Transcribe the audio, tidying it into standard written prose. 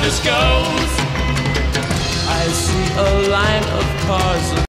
just goes. I see a line of cars